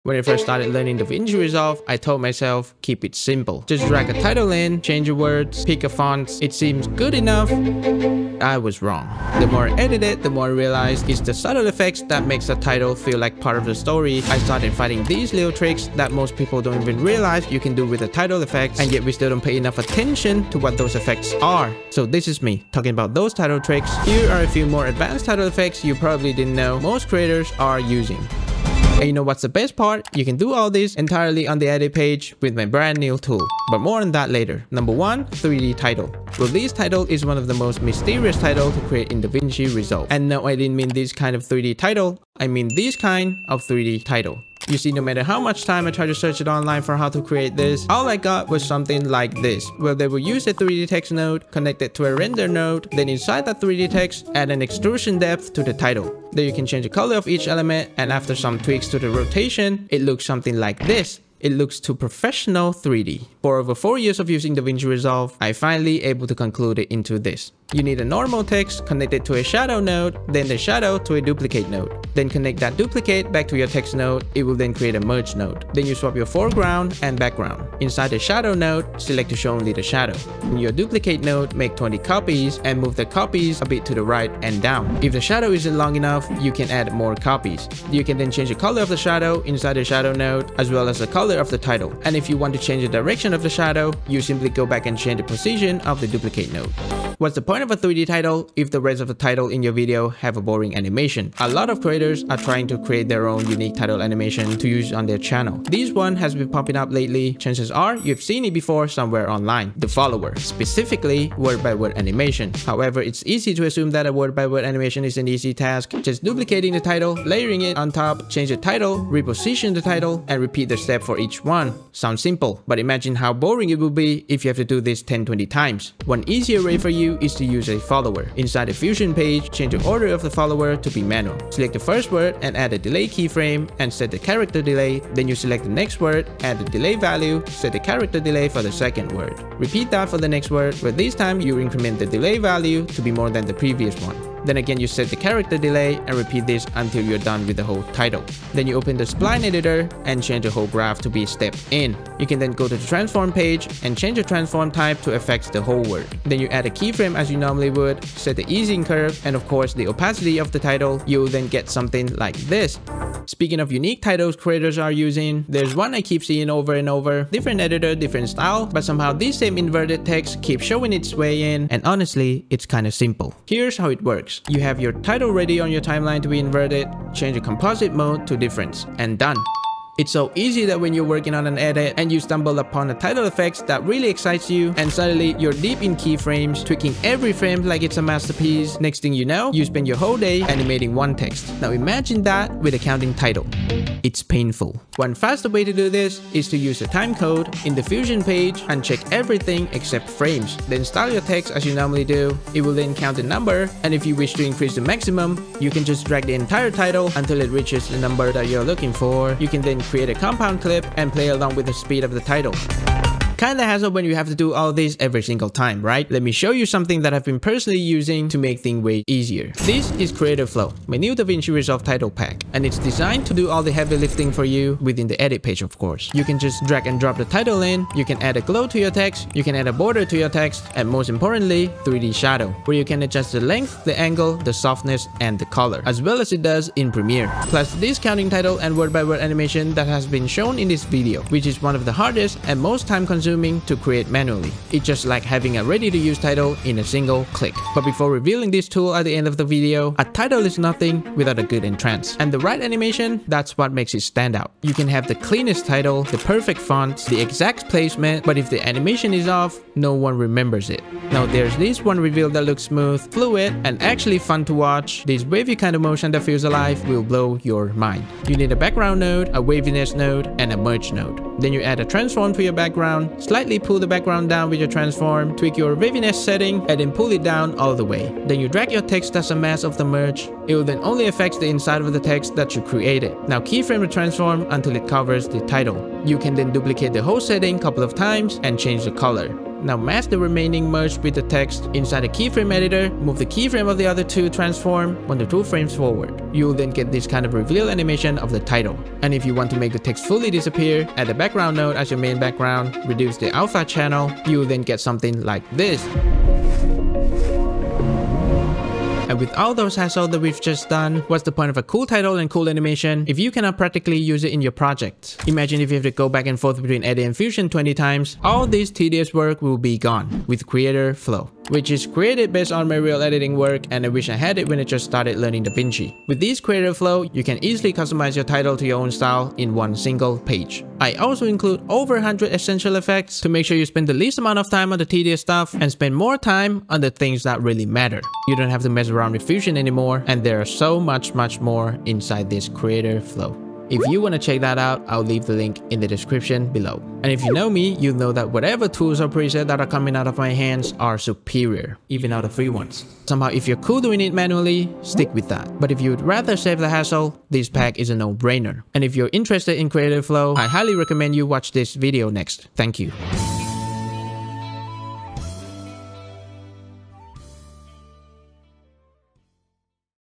When I first started learning Davinci Resolve, I told myself, keep it simple. Just drag a title in, change your words, pick a font. It seems good enough. I was wrong. The more I edited, the more I realized it's the subtle effects that makes the title feel like part of the story. I started finding these little tricks that most people don't even realize you can do with the title effects, and yet we still don't pay enough attention to what those effects are. So this is me talking about those title tricks. Here are a few more advanced title effects you probably didn't know most creators are using. And you know what's the best part? You can do all this entirely on the edit page with my brand new tool. But more on that later. Number 1, 3D title. Well, this title is one of the most mysterious titles to create in Davinci Resolve. And no, I didn't mean this kind of 3D title. I mean this kind of 3D title. You see, no matter how much time I tried to search it online for how to create this, all I got was something like this, where they will use a 3D text node, connect it to a render node, then inside that 3D text, add an extrusion depth to the title. Then you can change the color of each element, and after some tweaks to the rotation, it looks something like this. It looks too professional 3D. For over 4 years of using Davinci Resolve, I finally able to conclude it into this. You need a normal text connected to a shadow node, then the shadow to a duplicate node. Then connect that duplicate back to your text node. It will then create a merge node. Then you swap your foreground and background. Inside the shadow node, select to show only the shadow. In your duplicate node, make 20 copies and move the copies a bit to the right and down. If the shadow isn't long enough, you can add more copies. You can then change the color of the shadow inside the shadow node, as well as the color of the title. And if you want to change the direction of the shadow, you simply go back and change the position of the duplicate node. What's the point of a 3D title if the rest of the title in your video have a boring animation? A lot of creators are trying to create their own unique title animation to use on their channel. This one has been popping up lately. Chances are you've seen it before somewhere online. The follower, specifically word-by-word animation. However, it's easy to assume that a word-by-word animation is an easy task. Just duplicating the title, layering it on top, change the title, reposition the title, and repeat the step for each one. Sounds simple, but imagine how boring it will be if you have to do this 10-20 times. One easier way for you is to use a follower. Inside the Fusion page, change the order of the follower to be manual. Select the first word and add a delay keyframe and set the character delay. Then you select the next word, add the delay value, set the character delay for the second word. Repeat that for the next word, but this time you increment the delay value to be more than the previous one. Then again you set the character delay and repeat this until you're done with the whole title. Then you open the spline editor and change the whole graph to be step in. You can then go to the transform page and change the transform type to affect the whole word. Then you add a keyframe as you normally would, set the easing curve and of course the opacity of the title. You'll then get something like this. Speaking of unique titles creators are using, there's one I keep seeing over and over. Different editor, different style, but somehow this same inverted text keeps showing its way in, and honestly, it's kind of simple. Here's how it works. You have your title ready on your timeline to be inverted, change the composite mode to difference, and done. It's so easy that when you're working on an edit and you stumble upon a title effects that really excites you, and suddenly you're deep in keyframes, tweaking every frame like it's a masterpiece. Next thing you know, you spend your whole day animating one text. Now imagine that with a counting title. It's painful. One faster way to do this is to use a time code in the Fusion page and check everything except frames. Then style your text as you normally do. It will then count the number, and if you wish to increase the maximum, you can just drag the entire title until it reaches the number that you're looking for. You can then create a compound clip and play along with the speed of the title. Kinda hassle when you have to do all this every single time, right? Let me show you something that I've been personally using to make things way easier. This is Creative Flow, my new Davinci Resolve title pack, and it's designed to do all the heavy lifting for you within the edit page, of course. You can just drag and drop the title in, you can add a glow to your text, you can add a border to your text, and most importantly, 3D shadow, where you can adjust the length, the angle, the softness, and the color, as well as it does in Premiere. Plus this counting title and word-by-word animation that has been shown in this video, which is one of the hardest and most time-consuming to create manually. It's just like having a ready-to-use title in a single click. But before revealing this tool at the end of the video, a title is nothing without a good entrance. And the right animation, that's what makes it stand out. You can have the cleanest title, the perfect fonts, the exact placement, but if the animation is off, no one remembers it. Now there's this one reveal that looks smooth, fluid, and actually fun to watch. This wavy kind of motion that feels alive will blow your mind. You need a background node, a waviness node, and a merge node. Then you add a transform to your background, slightly pull the background down with your transform, tweak your waviness setting, and then pull it down all the way. Then you drag your text as a mass of the merge. It will then only affect the inside of the text that you created. Now keyframe the transform until it covers the title. You can then duplicate the whole setting a couple of times and change the color. Now mask the remaining merge with the text inside the keyframe editor. Move the keyframe of the other two transform 1 to 2 frames forward. You'll then get this kind of reveal animation of the title. And if you want to make the text fully disappear, add the background node as your main background, reduce the alpha channel, you'll then get something like this. And with all those hassle that we've just done, what's the point of a cool title and cool animation if you cannot practically use it in your project? Imagine if you have to go back and forth between Edit and Fusion 20 times, all this tedious work will be gone with Creator Flow, which is created based on my real editing work, and I wish I had it when I just started learning Davinci. With this Creator Flow, you can easily customize your title to your own style in one single page. I also include over 100 essential effects to make sure you spend the least amount of time on the tedious stuff and spend more time on the things that really matter. You don't have to mess around with Fusion anymore, and there are so much more inside this Creator Flow. If you want to check that out, I'll leave the link in the description below. And if you know me, you'll know that whatever tools or presets that are coming out of my hands are superior, even out of free ones. Somehow, if you're cool doing it manually, stick with that. But if you'd rather save the hassle, this pack is a no-brainer. And if you're interested in Creator Flow, I highly recommend you watch this video next. Thank you.